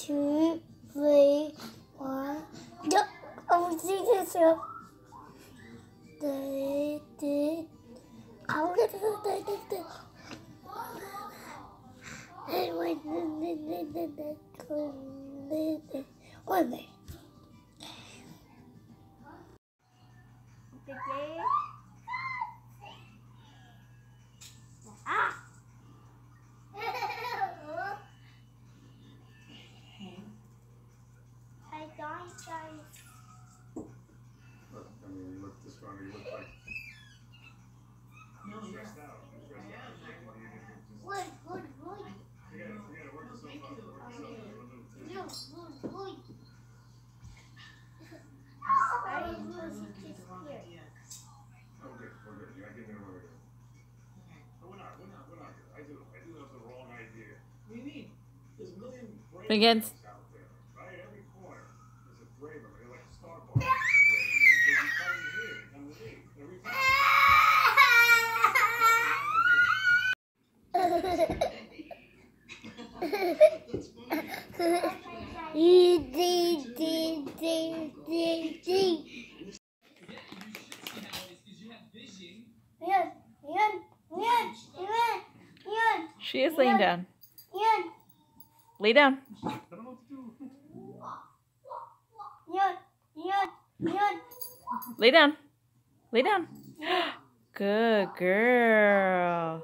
2, 3, 1. No, oh, see this up. Against. She is laying down. Lay down. Lay down. Lay down. Good girl.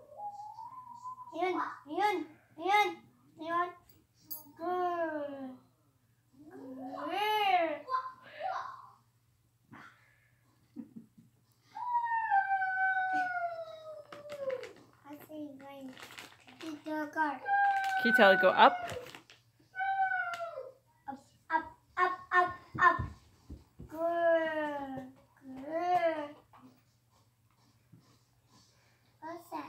Can you tell it go up? Up. Good. What's that?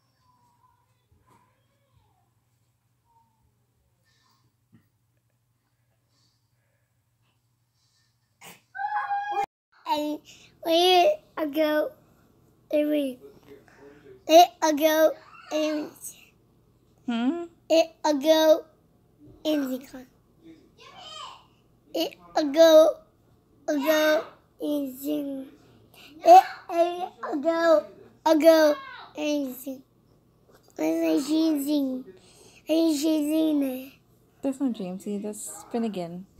And where I go, it go in. It go in the car. It go in the. It go in the. I'm chasing it. There's no Jamesy. That's Finnegan.